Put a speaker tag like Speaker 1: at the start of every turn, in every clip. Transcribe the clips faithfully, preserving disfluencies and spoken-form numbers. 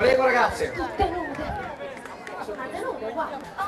Speaker 1: Prego ragazze.
Speaker 2: Tutte nude. Tutte nude, guarda.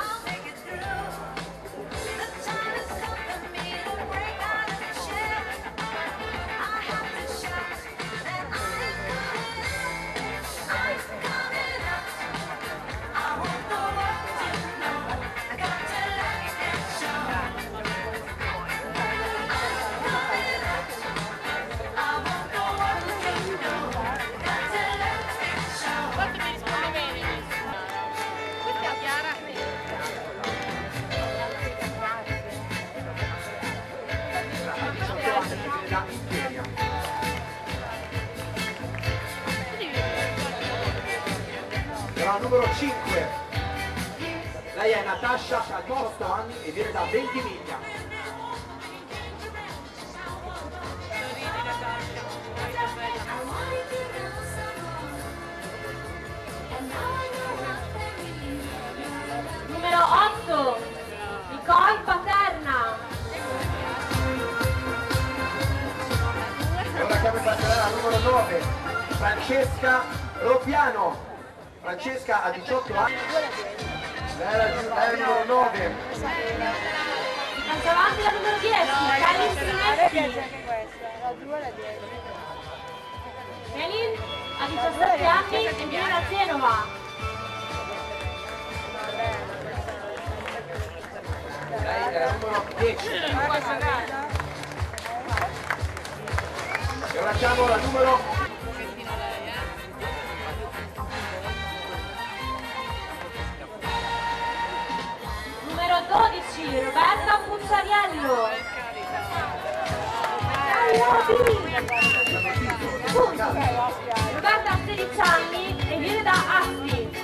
Speaker 1: La numero cinque, lei è Natasha, ha diciotto anni e viene da Ventimiglia.
Speaker 2: Numero otto, Nicole Paterna.
Speaker 1: E ora chiamo in passerella la numero nove, Francesca Ropiano. Francesca ha diciotto anni, lei è la numero nove.
Speaker 2: Andiamo avanti la numero dieci, Kalin Sineschi. Kalin ha diciassette anni e viene da Genova.
Speaker 1: Lei è la numero dieci. E ora chiamo la numero
Speaker 2: Numero dodici, Roberta Pucciariello. Roberta ha sedici anni e viene da Asti.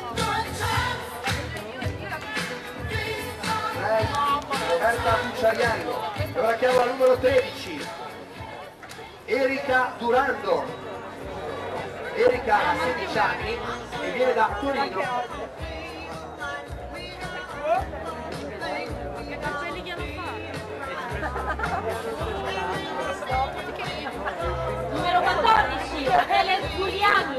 Speaker 1: Roberta Pucciariello. E ora chiamo la numero tredici, Erika Durando. Erika ha sedici anni e viene da Torino.
Speaker 2: Numero quattordici, Adele Giuliani.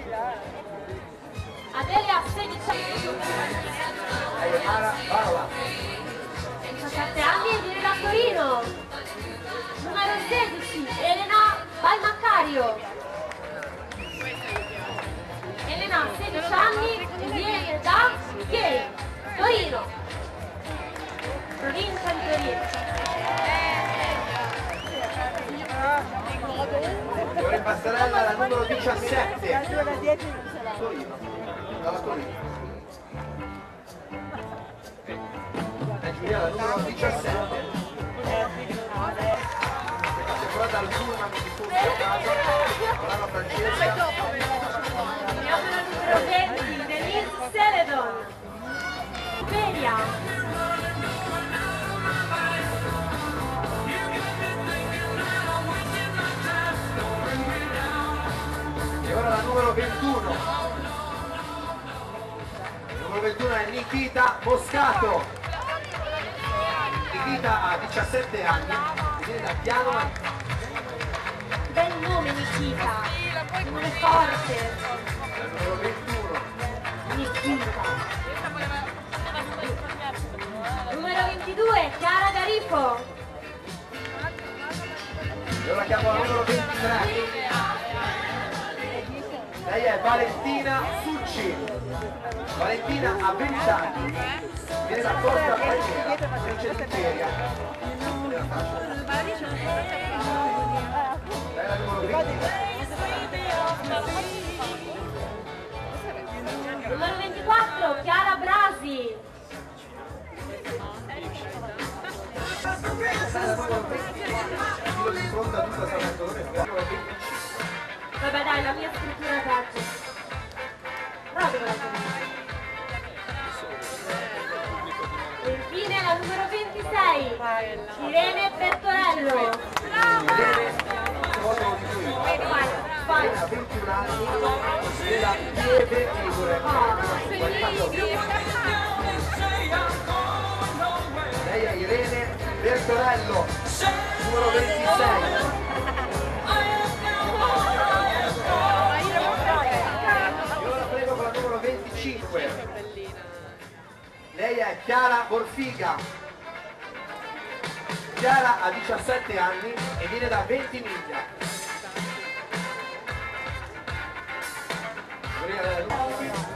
Speaker 2: Adele ha sedici anni.
Speaker 1: Lei è Mara Paola.
Speaker 2: diciassette anni e viene da Torino. Numero sedici, Elena Balmaccario. Elena ha sedici anni e viene da Gay, Torino. Provincia di Torino.
Speaker 1: E ora in passerella la numero diciassette, Torino, dalla Torino. E Giulia la numero diciassette. Assicurata dal pullman di fondo a casa, Milano Francesca.
Speaker 2: Andiamo alla numero venti, Denise Celedon. Feria.
Speaker 1: E ora la numero ventuno. Il numero ventuno è Nikita Moscato. Nikita ha diciassette anni e viene da Piano Manzano.
Speaker 2: Bel nome Nikita, nome forte.
Speaker 1: Il numero ventuno.
Speaker 2: Nikita. Numero ventidue, Chiara Garifo.
Speaker 1: E ora chiamo la numero ventitré. Lei è Valentina Succi. Valentina ha venti anni, viene da Costa Palmera, provincia di Imperia. Lei è la numero ventitré.
Speaker 2: Numero ventiquattro, Chiara Brasi.
Speaker 1: Chilo di fronte a tutta San Antonio.
Speaker 2: Vabbè dai, la mia scrittura è peggio. Proprio la E infine la numero ventisei, Irene Bertorello.
Speaker 1: Irene, foto di lui.
Speaker 2: Vai, vai.
Speaker 1: Irene ha ventuno anni, della Pieve Ligure. Lei è Irene Bertorello, numero ventisei. Borfiga. Chiara ha diciassette anni e viene da Ventimiglia.